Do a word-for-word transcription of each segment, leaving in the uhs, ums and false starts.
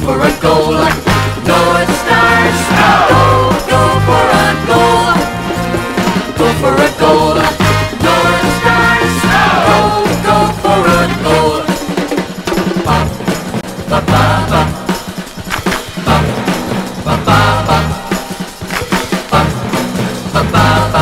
for a goal. North Stars, go, go for a goal. Go for a goal. North Stars, go, go for a goal. Ba, ba, ba, ba. Ba, ba, ba, ba. Ba, ba, ba, ba.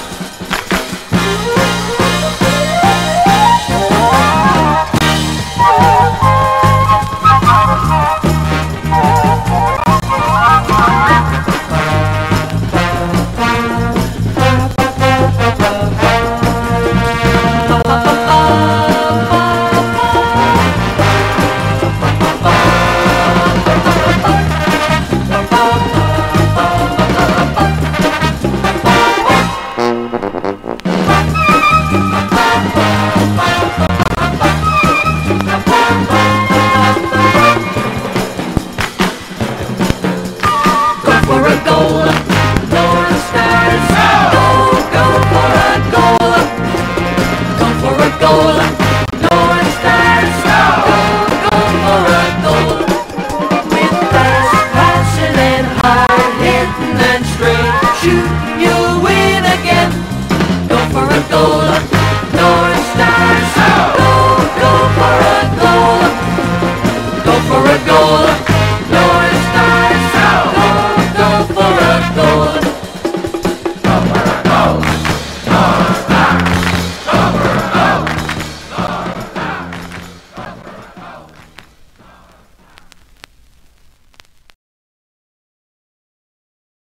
For a goal, North Stars, go, go for a goal. Go for a goal, North Stars, go, go for a goal. With fast passion and hard hitting and straight shooting, you'll win again. Go for a goal, North Stars, go, go for a goal. Go for a goal.